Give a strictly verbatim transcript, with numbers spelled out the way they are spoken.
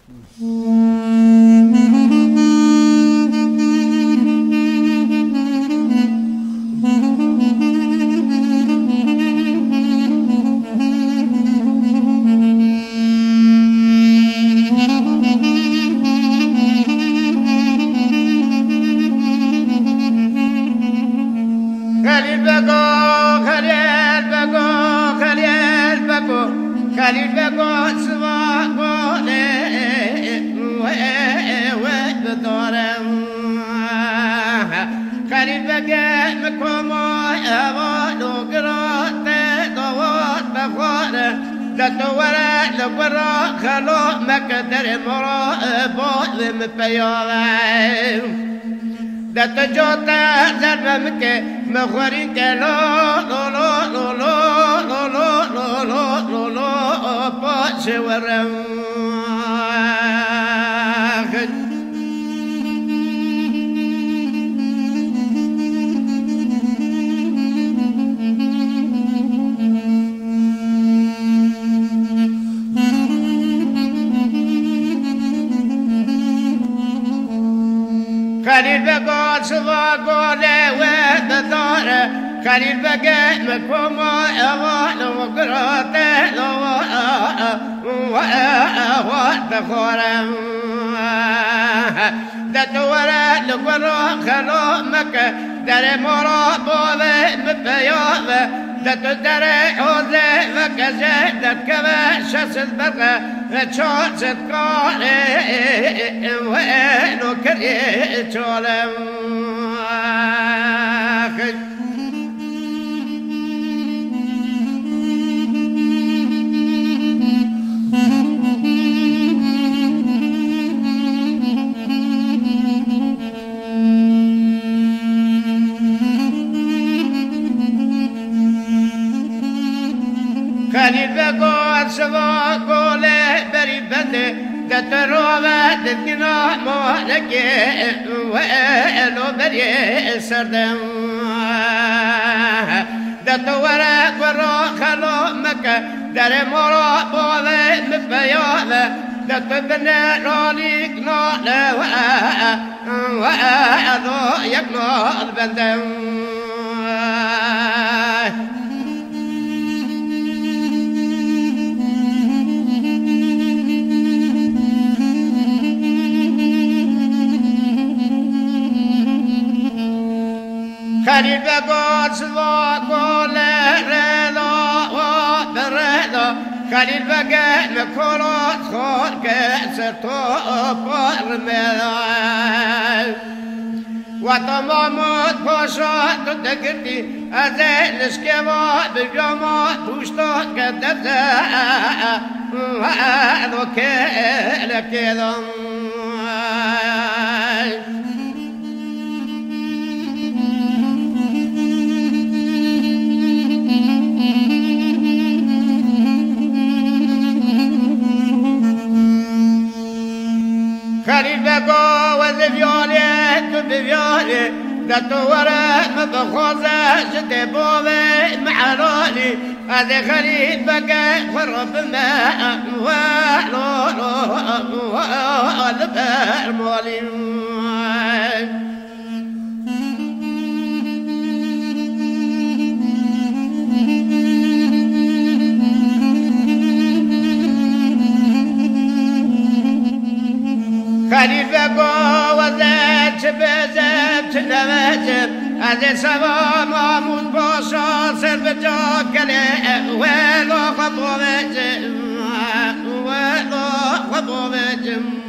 دت جوتا زرمك مخورين كلو لو لو لو لو لو لو لو لو لو باش ورم خليل بقى سوا قولي وتدار خليل بقى مكوم أوان وقرات لو وتخورم دتورا لقرا خلو مكة در مرا بوه مبيوه دت در حوزه وكزه دت كما شسد برقه چون ستقاله وينو كريه چولم خليل بقول سوا قولي بري بندي دتروبة دتنا مولكي ويلو بري سردم دتورا قرو خلو مكة در مرا بولي مبيوة دتبنى روليك نولا وأذو يقنو البندم خليل بقول سوا قول رضا وبرضا خليل بقى مكولات خور كسر طوب رمضان وتمامات باشات تدقتي أزين نسكوا بجماعة وشتات كدفتا وهذا كلا كذا خليل بقى وزفيالي تبفيالي دتورا مبخوزة جدي بوبي معرالي هذا خليل بقى خرب ماء ولو لو البر مالي خليل بقى وزات بزات نمجم هذا سوا مامود باشا سر بجاكله ولو خبو بجم ولو خبو بجم